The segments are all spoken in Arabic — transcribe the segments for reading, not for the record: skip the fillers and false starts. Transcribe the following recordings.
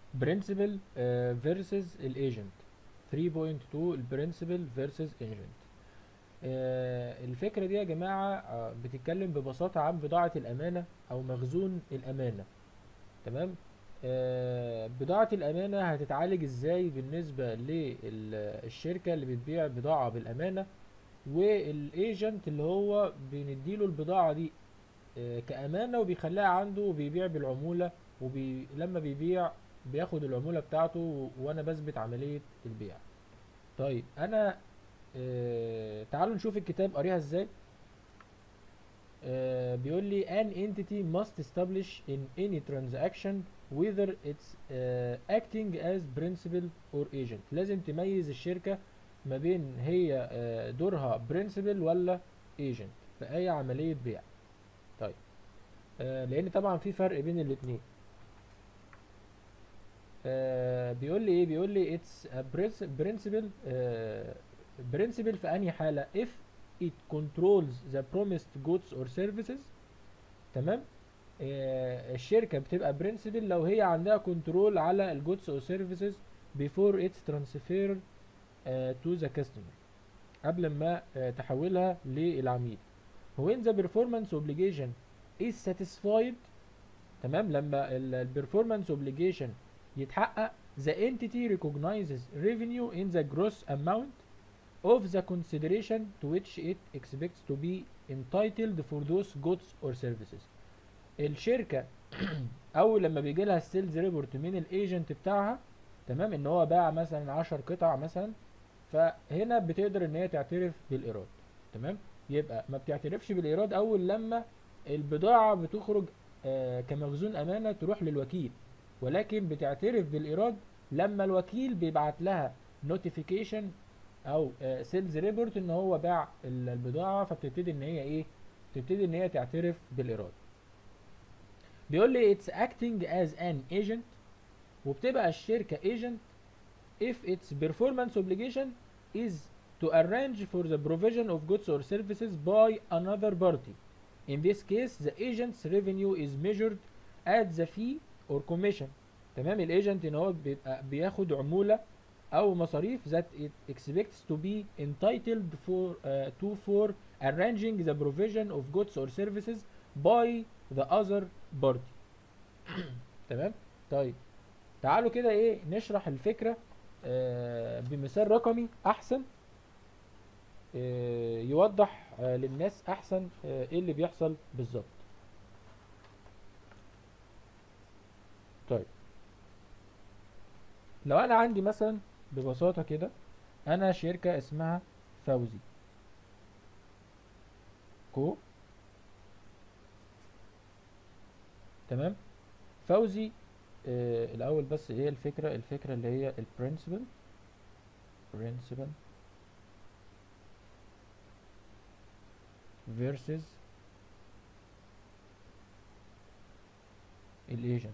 برنسبل فيرسز الايجنت. 3.2 البرنسبل فيرسز ايجنت. الفكرة دي يا جماعة بتتكلم ببساطة عن بضاعة الأمانة أو مخزون الأمانة. تمام. بضاعة الأمانة هتتعالج ازاي بالنسبة للشركة اللي بتبيع بضاعة بالأمانة، والايجنت اللي هو بنديله البضاعة دي كأمانة وبيخليها عنده وبيبيع بالعمولة، ولما بيبيع بياخد العمولة بتاعته وانا بثبت عملية البيع. طيب انا تعالوا نشوف الكتاب قاريها ازاي. بيقول لي an entity must establish in any transaction whether it's acting as principal or agent. لازم تميز الشركة ما بين هي دورها principal ولا agent في اي عملية بيع. طيب لان طبعا في فرق بين الاتنين. بيقول لي ايه؟ بيقول لي it's a principal principal في انهي حالة if it controls the promised goods or services. تمام. الشركة بتبقى برنسبل لو هي عندها كنترول على الجودز او سيرفيسز before its transfer to the customer، قبل ما تحولها للعميل. when the performance obligation is satisfied. تمام. لما البرفورمانس اوبليجيشن يتحقق the entity recognizes revenue in the gross amount of the consideration to which it expects to be entitled for those goods or services. الشركه اول لما بيجي لها السيلز ريبورت من الايجنت بتاعها، تمام، ان هو باع مثلا 10 قطع مثلا، فهنا بتقدر ان هي تعترف بالايراد. تمام. يبقى ما بتعترفش بالايراد اول لما البضاعه بتخرج كمخزون امانه تروح للوكيل، ولكن بتعترف بالايراد لما الوكيل بيبعت لها نوتيفيكيشن او سيلز ريبورت ان هو باع البضاعه، فبتبتدي ان هي ايه؟ تبتدي ان هي تعترف بالايراد. بيقول لي it's acting as an agent، وبتبقى الشركة agent if its performance obligation is to arrange for the provision of goods or services by another party. In this case the agent's revenue is measured at the fee or commission. تمام. الايجنت ان هو بيبقى بياخد عمولة او مصاريف that it expects to be entitled for arranging the provision of goods or services by the other party. تمام. طيب تعالوا كده ايه نشرح الفكرة بمثال رقمي احسن، يوضح للناس احسن ايه اللي بيحصل بالظبط. طيب لو انا عندي مثلا ببساطة كده انا شركة اسمها فوزي كو. تمام. فوزي الاول بس ايه الفكرة؟ الفكرة اللي هي البرنسبل، برنسبل versus الايجنت.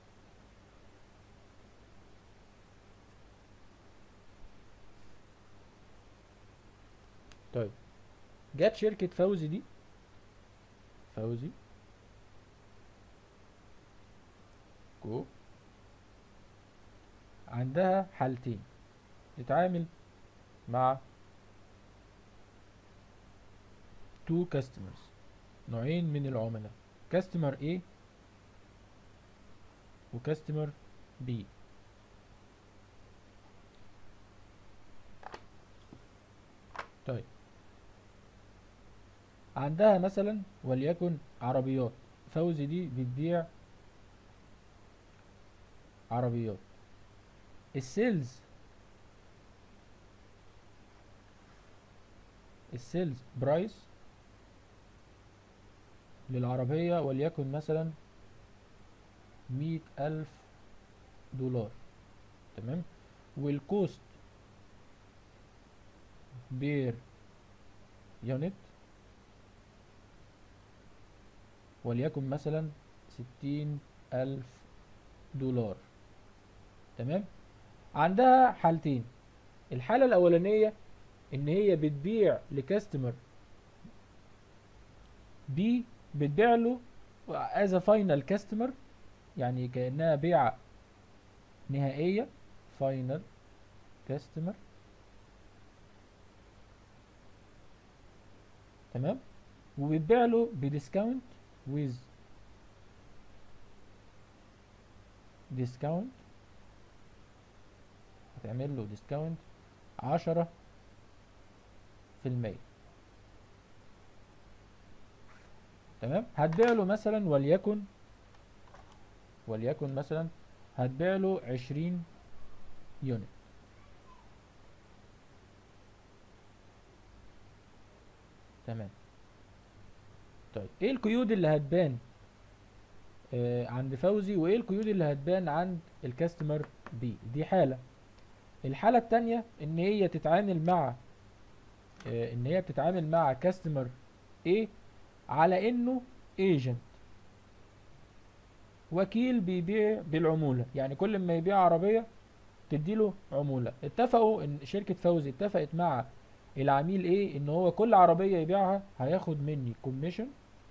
طيب جت شركة فوزي دي، فوزي كو، عندها حالتين تتعامل مع تو كاستمرز، نوعين من العملاء، كاستمر A وكاستمر B. طيب عندها مثلا وليكن عربيات، فوزي دي بتبيع عربيات. السيلز، السيلز برايس للعربية وليكن مثلا 100,000 دولار. تمام. والكوست بير يونت وليكن مثلا 60,000 دولار. تمام. عندها حالتين. الحالة الأولانية إن هي بتبيع لكاستمر بي، بتبيع له as a final customer، يعني كأنها بيع نهائية فاينل كاستمر. تمام. وبيتباع له بديسكاونت ويز ديسكاونت، هتعمل له ديسكاونت 10%. تمام. هتبيع له مثلا وليكن مثلا هتبيع له 20 يونت. تمام. طيب ايه القيود اللي هتبان عند فوزي، وايه القيود اللي هتبان عند الكاستمر بي؟ دي حالة. الحالة التانية ان هي بتتعامل مع كاستمر ايه على انه ايجنت، وكيل بيبيع بالعمولة، يعني كل ما يبيع عربية تديله عمولة. اتفقوا ان شركة فوزي اتفقت مع العميل ايه، ان هو كل عربية يبيعها هياخد مني كوميشن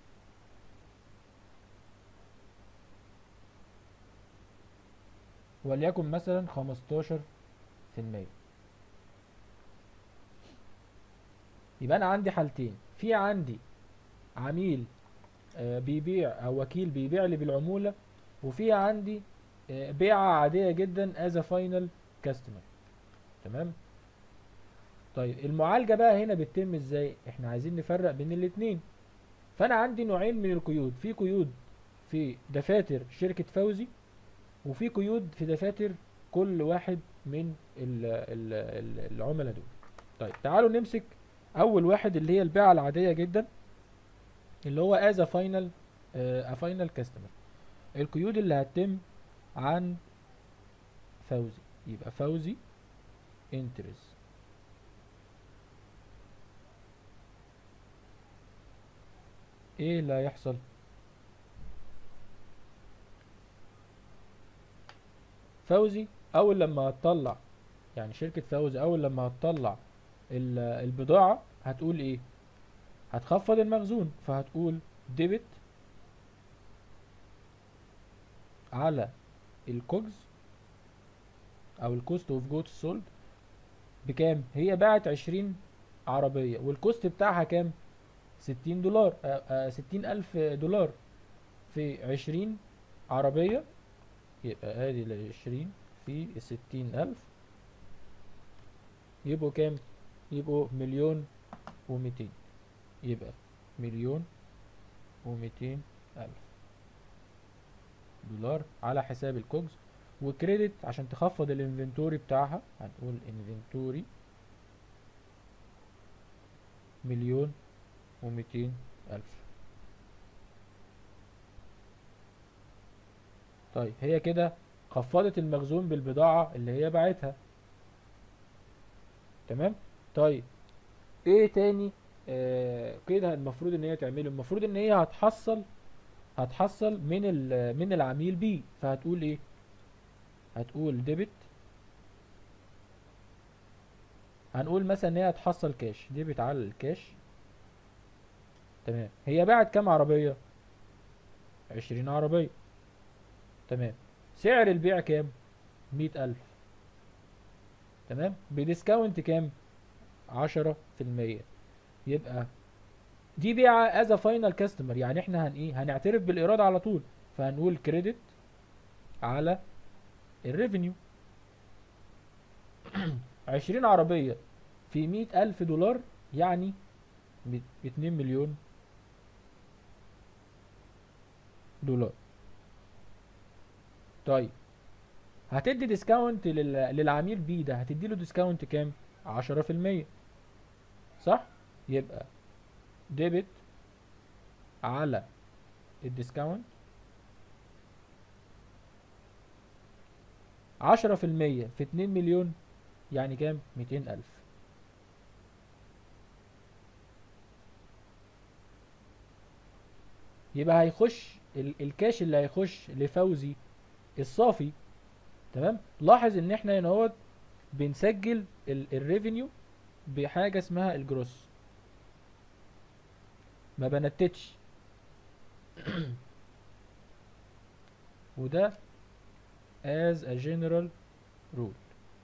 وليكن مثلا 15%. يبقى انا عندي حالتين، في عندي عميل بيبيع او وكيل بيبيع لي بالعمولة، وفي عندي بيعة عادية جدا as a final customer. تمام. طيب المعالجة بقى هنا بتتم ازاي؟ احنا عايزين نفرق بين الاتنين. فانا عندي نوعين من القيود، في قيود في دفاتر شركة فوزي، وفي قيود في دفاتر كل واحد من العملاء دول. طيب تعالوا نمسك اول واحد اللي هي البيعة العادية جدا، اللي هو as a final customer. القيود اللي هتتم عن فوزي، يبقى فوزي انترز. ايه اللي هيحصل؟ فوزي اول لما هتطلع، يعني شركة فوزي اول لما هتطلع البضاعة هتقول ايه؟ هتخفض المخزون، فهتقول ديبت على الكوجز او الكوست اوف جودز سولد. بكام؟ هي باعت 20 عربية والكوست بتاعها كام؟ 60 دولار، 60 ألف دولار في 20 عربية. يبقى ادي ال20 في 60 ألف، يبقوا كام؟ يبقوا 1,200,000. يبقى 1,200,000 دولار على حساب الكوجز. وكريدت عشان تخفض الانفنتوري بتاعها، هنقول انفنتوري 1,200,000. طيب هي كده خفضت المخزون بالبضاعة اللي هي باعتها. تمام. طيب ايه تاني كده المفروض ان هي تعمله؟ المفروض ان هي هتحصل من العميل بي، فهتقول ايه؟ هتقول ديبت، هنقول مثلا ان هي هتحصل كاش، ديبت على الكاش. تمام. هي باعت كام عربية؟ 20 عربية. تمام. سعر البيع كام؟ 100,000. تمام. بديسكاونت كام؟ 10%. يبقى دي بيعة از فاينل كاستمر، يعني احنا هنعترف بالإيراد على طول، فهنقول كريدت على الريفينيو. 20 عربية في 100,000 دولار، يعني 2,000,000 دولار. طيب هتدي ديسكاونت للعميل بي ده، هتدي له ديسكاونت كام؟ 10%. صح. يبقى ديبت على الديسكاونت 10% في 2,000,000، يعني كام؟ 200,000. يبقى هيخش الكاش اللي هيخش لفوزي الصافي. تمام. لاحظ ان احنا هنا اهوت بنسجل الريفينيو بحاجه اسمها الجروس، ما بنتتش. وده as a general rule.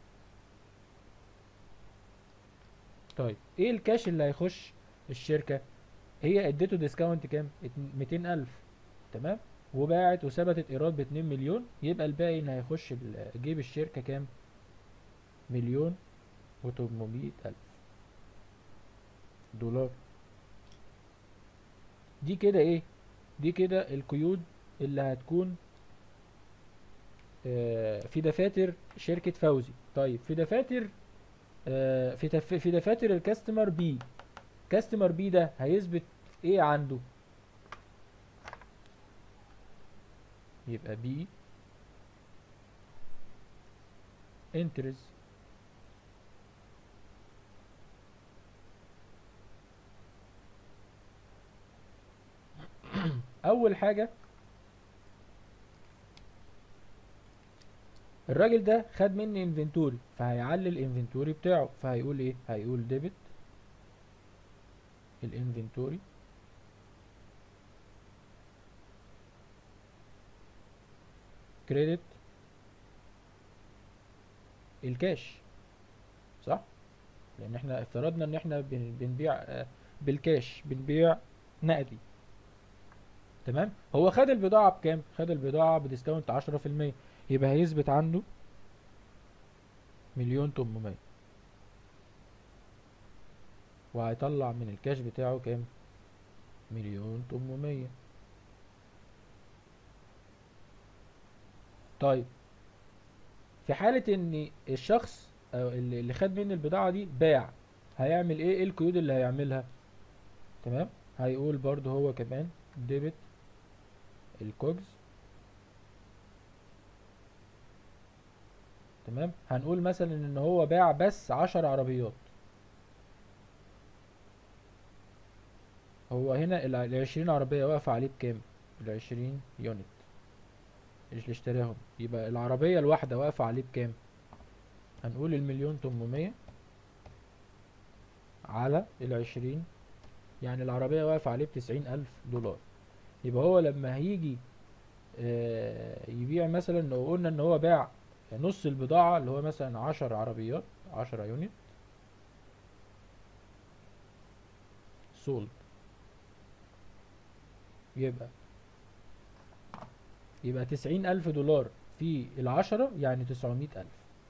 طيب ايه الكاش اللي هيخش الشركة؟ هي اديته ديسكاونت كام؟ 200,000. تمام. وباعت وثبتت ايراد ب 2 مليون، يبقى الباقي اللي هيخش جيب الشركة كام؟ مليون و800 ألف دولار. دي كده ايه؟ دي كده القيود اللي هتكون في دفاتر شركة فوزي. طيب في دفاتر في دفاتر الكاستمر بي. كاستمر بي ده هيثبت ايه عنده؟ يبقى بي انترز. اول حاجة الراجل ده خد مني انفنتوري، فهيعلي الانفنتوري بتاعه، فهيقول ايه؟ هيقول ديبت الانفنتوري كريدت الكاش. صح؟ لان احنا افترضنا ان احنا بنبيع بالكاش، بنبيع نقدي. تمام. هو خد البضاعة بكام؟ خد البضاعة بديسكاونت 10%، يبقى هيثبت عنده مليون 800، وهيطلع من الكاش بتاعه كام؟ مليون 800. طيب في حالة ان الشخص أو اللي خد مني البضاعة دي باع، هيعمل ايه؟ ايه القيود اللي هيعملها؟ تمام. هيقول برضو هو كمان ديبت الكوجز. تمام. هنقول مثلا ان هو باع بس 10 عربيات. هو هنا ال20 عربية واقفة عليه بكام؟ ال20 يونت اللي اشتراهم، يبقى العربية الواحدة واقفة عليه بكام؟ هنقول المليون 800 على ال20، يعني العربية واقفة عليه ب90,000 دولار. يبقى هو لما هيجي يبيع، مثلا لو قلنا ان هو باع نص البضاعة اللي هو مثلا 10 عربيات، 10 يونت سولد، يبقى 90,000 دولار في ال10 يعني 900,000.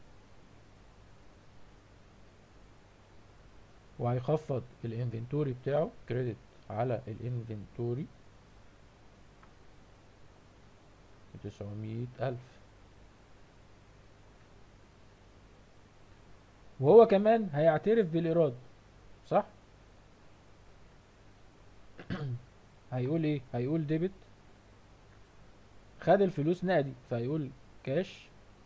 وهيخفض الانفنتوري بتاعه كريدت على الانفنتوري 900,000. وهو كمان هيعترف بالإيراد. صح؟ هيقول ايه؟ هيقول ديبت، خد الفلوس نقدي فهيقول كاش.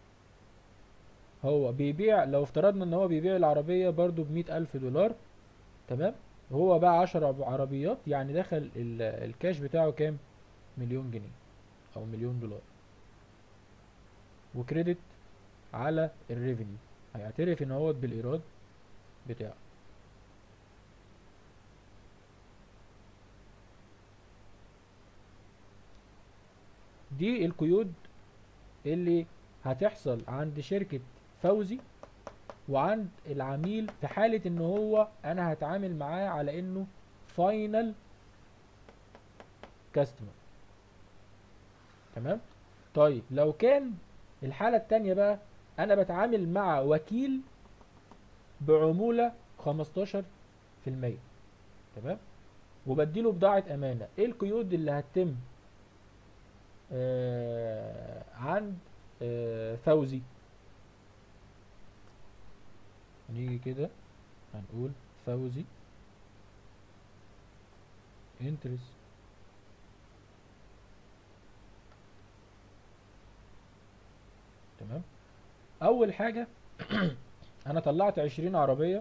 هو بيبيع، لو افترضنا ان هو بيبيع العربية برضو ب100,000 دولار. تمام. هو باع 10 عربيات، يعني دخل الكاش بتاعه كام؟ مليون جنيه او مليون دولار. وكريدت على الريفينيو، هيعترف ان هو بالايراد بتاعه. دي القيود اللي هتحصل عند شركة فوزي وعند العميل في حالة ان هو انا هتعامل معاه على انه فاينل كاستمر. تمام. طيب لو كان الحالة التانية بقى، انا بتعامل مع وكيل بعمولة 15%. تمام. وبديله بضاعة امانة، ايه القيود اللي هتتم عند فوزي؟ نيجي كده هنقول فوزي انترست. تمام. اول حاجة انا طلعت 20 عربية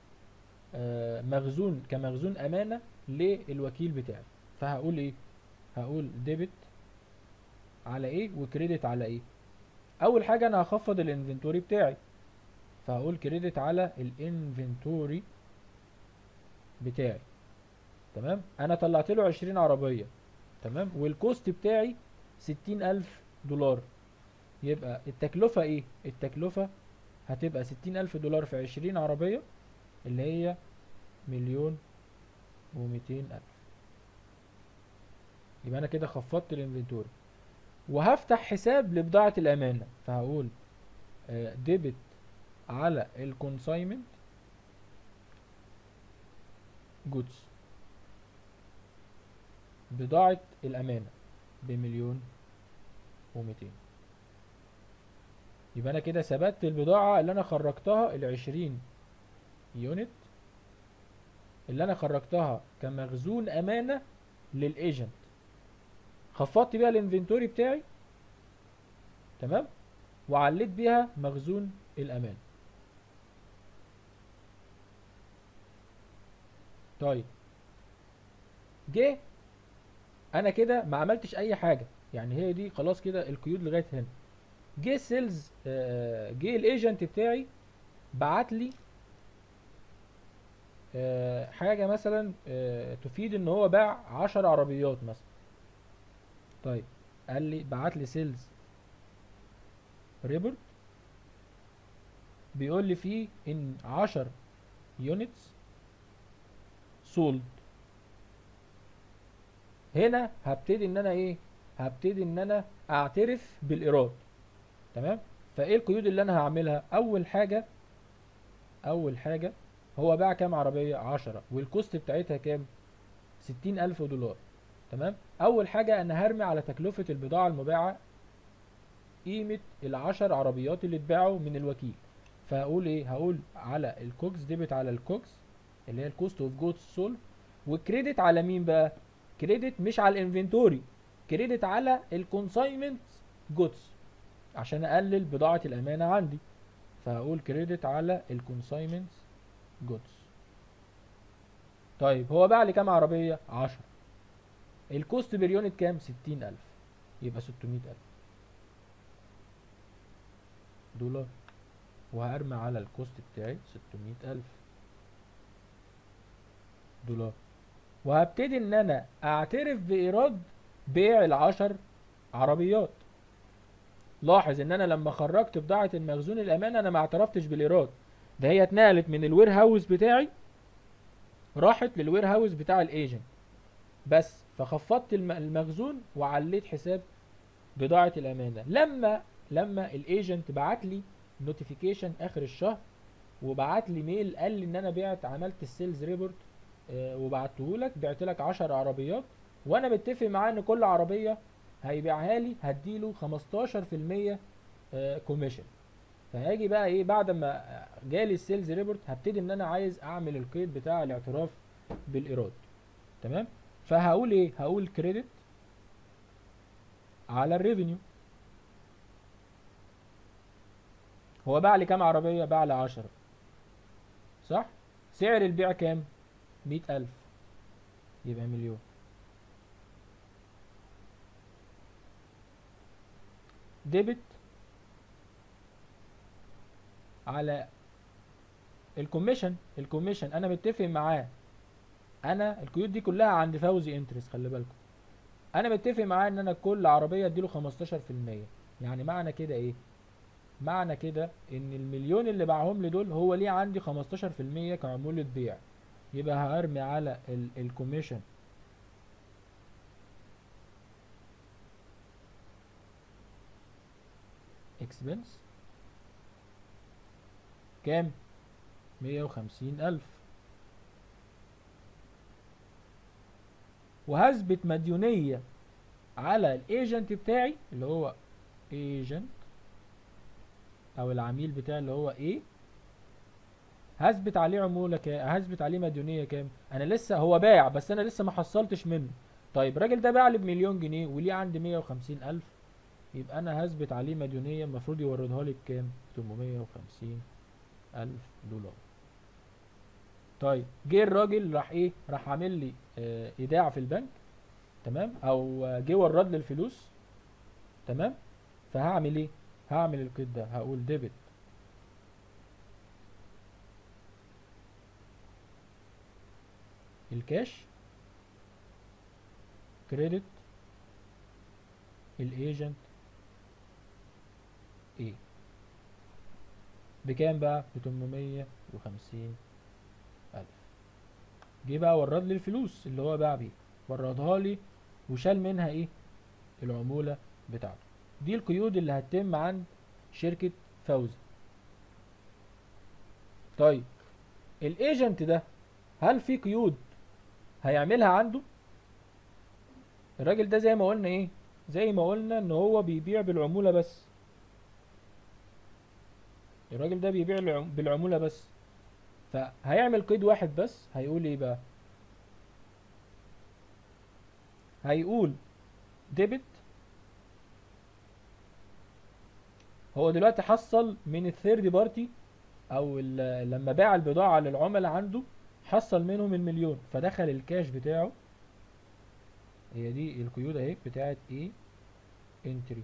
مخزون كمخزون امانة للوكيل بتاعي، فهقول ايه؟ هقول ديبت على ايه وكريدت على ايه؟ اول حاجة انا هخفض الانفنتوري بتاعي، فهقول كريدت على الانفنتوري بتاعي. تمام. انا طلعت له 20 عربية. تمام. والكوست بتاعي 60,000 دولار. يبقى التكلفة ايه؟ التكلفة هتبقى $60,000 في 20 عربية، اللي هي 1,200,000. يبقى انا كده خفضت الانفنتوري، وهفتح حساب لبضاعة الامانة، فهقول ديبت على الكونسايمنت جودز، بضاعة الامانة ب1,200,000. يبقى انا كده ثبت البضاعة اللي انا خرجتها، ال20 يونت اللي انا خرجتها كمخزون امانة للايجنت، خفضت بيها الانفنتوري بتاعي، تمام، وعليت بيها مخزون الامان. طيب جه انا كده ما عملتش اي حاجه، يعني هي دي خلاص كده القيود لغايه هنا. جه سيلز، جه الايجنت بتاعي بعت لي حاجه مثلا تفيد ان هو باع 10 عربيات مثلا. طيب قال لي، بعت لي سيلز ريبورت بيقول لي فيه ان 10 يونتس سولد. هنا هبتدي ان انا ايه؟ هبتدي ان انا اعترف بالايراد، تمام. فايه القيود اللي انا هعملها؟ اول حاجه هو باع كام عربيه؟ 10، والكوست بتاعتها كام؟ $60,000، تمام. اول حاجه انا هرمي على تكلفه البضاعه المباعه قيمه ال10 عربيات اللي اتباعوا من الوكيل. فهقول ايه؟ هقول على الكوكس، ديبت على الكوكس اللي هي الكوست اوف جودز سول، وكريدت على مين بقى؟ كريدت مش على الانفنتوري، كريدت على الكونساينمنت جودز عشان اقلل بضاعه الامانه عندي. فهقول كريدت على الكونساينمنت جودز. طيب هو باع لي كام عربيه؟ 10. الكوست بير يونت كام؟ 60,000، يبقى $600,000، وهرمي على الكوست بتاعي $600,000، وهبتدي ان انا اعترف بايراد بيع ال10 عربيات. لاحظ ان انا لما خرجت بضاعة المخزون الامانة انا ما اعترفتش بالايراد، ده هي اتنقلت من الوير هاوس بتاعي، راحت للوير هاوس بتاع الايجنت بس، فخفضت المخزون وعليت حساب بضاعة الامانة. لما الايجنت بعت لي نوتيفيكيشن اخر الشهر، وبعت لي ميل قال لي ان انا بعت، عملت السيلز ريبورت وبعته لك، بعت لك 10 عربيات، وانا متفق معاه ان كل عربيه هيبيعها لي هديله 15% كوميشن. فهاجي بقى ايه بعد ما جالي السيلز ريبورت، هبتدي ان انا عايز اعمل القيد بتاع الاعتراف بالايراد، تمام. فهقول ايه؟ هقول كريدت على الريفينيو. هو باع لي كام عربيه؟ باع لي 10، صح. سعر البيع كام؟ 100,000، يبقى مليون. ديبت على الكوميشن انا متفق معاه. انا القيود دي كلها عند فوزي انترست، خلي بالكم. انا متفق معاه ان انا كل عربيه اديله 15%. يعني معنى كده ايه؟ معنى كده ان المليون اللي باعهم لي دول هو ليه عندي 15% كعمولة بيع. يبقى هرمي على الكوميشن اكسبنس كام؟ 150,000. وهثبت مديونية على الايجنت بتاعي اللي هو ايجنت، او العميل بتاعي اللي هو ايه، هثبت عليه عمولة كام؟ هثبت عليه مديونية كام؟ انا لسه هو باع بس انا لسه ما حصلتش منه. طيب الراجل ده باع لي بمليون جنيه وليه عندي 150,000، يبقى انا هثبت عليه مديونية المفروض يوردها لي بكام؟ 850,000 دولار. طيب جه الراجل راح ايه؟ راح عامل لي ايداع في البنك، تمام، او جه ورد لي الفلوس، تمام. فهعمل ايه؟ هعمل القيد ده، هقول ديبت الكاش، كريدت الايجنت ايه بكام بقى؟ ب 850 الف. جه بقى ورد لي الفلوس اللي هو باع بيها، وردها لي وشال منها ايه؟ العمولة بتاعته. دي القيود اللي هتتم عند شركة فوزي. طيب الايجنت ده هل في قيود هيعملها عنده؟ الراجل ده زي ما قلنا ايه، زي ما قلنا ان هو بيبيع بالعمولة بس. الراجل ده بيبيع بالعمولة بس، فهيعمل قيد واحد بس. هيقول ايه بقى؟ هيقول ديبت. هو دلوقتي حصل من الثيرد بارتي او لما باع البضاعة للعملاء عنده، حصل منهم المليون، فدخل الكاش بتاعه. هي دي القيود اهي بتاعت ايه؟ انتري.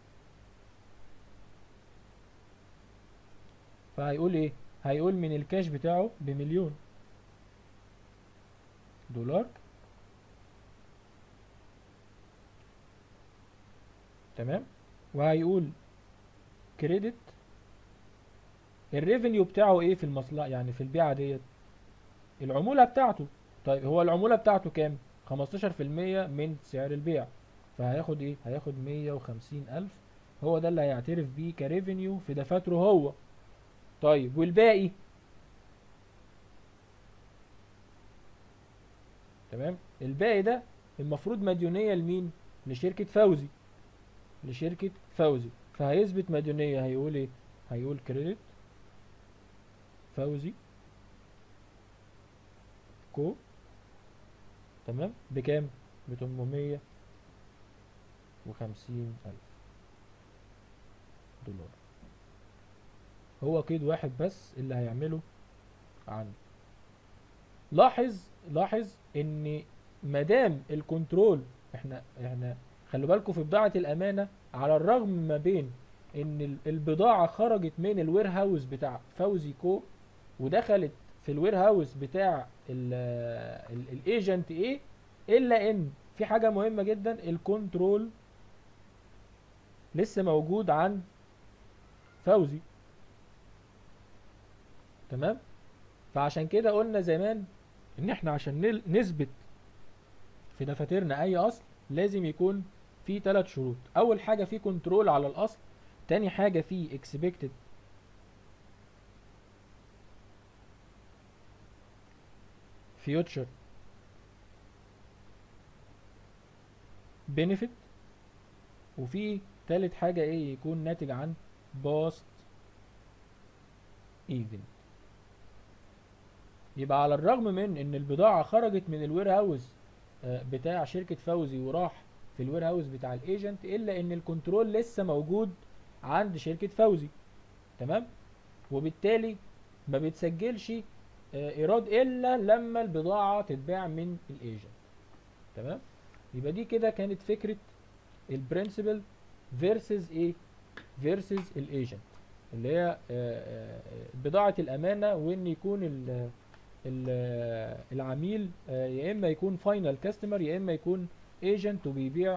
فهيقول ايه؟ هيقول من الكاش بتاعه بمليون دولار. تمام. وهيقول كريدت. الريفينيو بتاعه ايه في المصلحة، يعني في البيعة ديت؟ العمولة بتاعته. طيب هو العمولة بتاعته كام؟ 15% من سعر البيع. فهياخد ايه؟ هياخد 150 ألف. هو ده اللي هيعترف بيه كريفينيو في دفاتره هو. طيب والباقي؟ تمام. الباقي ده المفروض مديونية لمين؟ لشركة فوزي. لشركة فوزي. فهيثبت مديونية. هيقول ايه؟ هيقول كريدت فوزي كو. تمام. بكام؟ ب 850 ألف دولار. هو قيد واحد بس اللي هيعمله عنده. لاحظ، لاحظ ان مادام الكنترول، احنا خلوا بالكم في بضاعة الامانة، على الرغم ما بين ان البضاعة خرجت من الوير هاوس بتاع فوزي كو ودخلت في الوير هاوس بتاع الايجنت ايه، الا ان في حاجة مهمة جدا، الكنترول لسه موجود عند فوزي. تمام. فعشان كده قلنا زمان ان احنا عشان نثبت في دفاترنا اي اصل لازم يكون في 3 شروط. اول حاجه في كنترول على الاصل، تاني حاجه في expected future benefit، وفي تالت حاجه ايه؟ يكون ناتج عن past event. يبقى على الرغم من ان البضاعه خرجت من الوير هاوس بتاع شركه فوزي وراح في الوير هاوس بتاع الايجنت، الا ان الكنترول لسه موجود عند شركه فوزي. تمام. وبالتالي ما بتسجلش ايراد الا لما البضاعه تتباع من الايجنت. تمام. يبقى دي كده كانت فكره البرنسبل فيرسز ايه؟ فيرسز الايجنت، اللي هي بضاعه الامانه، وان يكون العميل يا اما يكون فاينل كاستمر يا اما يكون ايجنت وبيبيع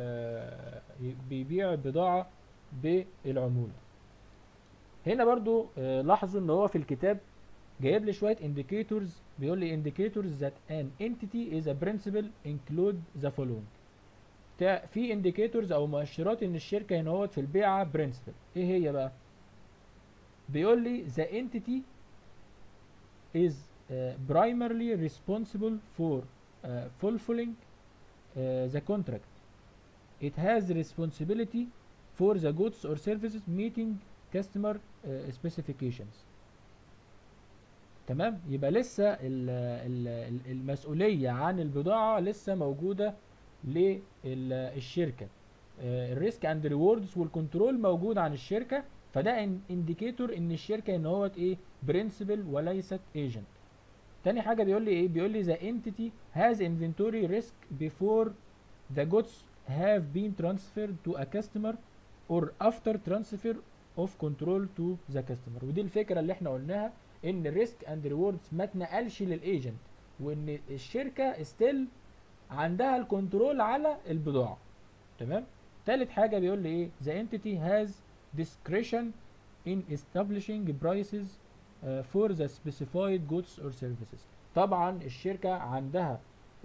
بيبيع بضاعه بالعموله. هنا برضو لاحظوا ان هو في الكتاب جايب لي شويه indicators. بيقول لي indicators that an entity is a principal include the following. في indicators او مؤشرات ان الشركه هنا هو في البيعه principal. ايه هي بقى؟ بيقول لي the entity is primarily responsible for fulfilling the contract. It has responsibility for the goods or services meeting customer specifications. تمام. يبقى لسه المسؤولية عن البضاعة لسه موجودة للشركة. الريسك اند ريوردز والكنترول موجود عن الشركة. فده انديكيتور ان الشركة ان هو ايه؟ برنسبل وليست ايجنت. تاني حاجة بيقول لي ايه؟ بيقول لي the entity has inventory risk before the goods have been transferred to a customer or after transfer of control to the customer. ودي الفكرة اللي احنا قلناها، ان الريسك اند ريوردز ما اتنقلش للايجنت، وان الشركة ستيل عندها الكنترول على البضاعة. تمام. تالت حاجة بيقول لي ايه؟ the entity has discretion in establishing prices for the specified goods or services. طبعا الشركة عندها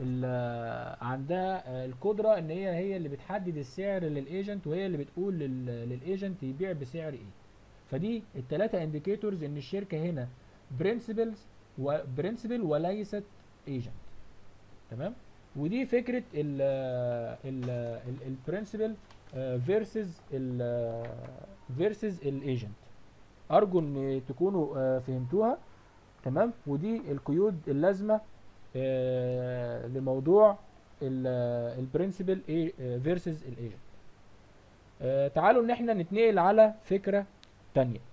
عندها القدرة ان هي اللي بتحدد السعر للايجنت، وهي اللي بتقول للايجنت يبيع بسعر ايه. فدي الثلاثة انديكيتورز ان الشركة هنا برنسبل وليست ايجنت. تمام. ودي فكرة البرنسبل فيرسز الايجنت. ارجو ان تكونوا فهمتوها. تمام. ودي القيود اللازمة لموضوع البرنسبل فيرسز الايجنت. تعالوا ان احنا نتنقل على فكرة تانية.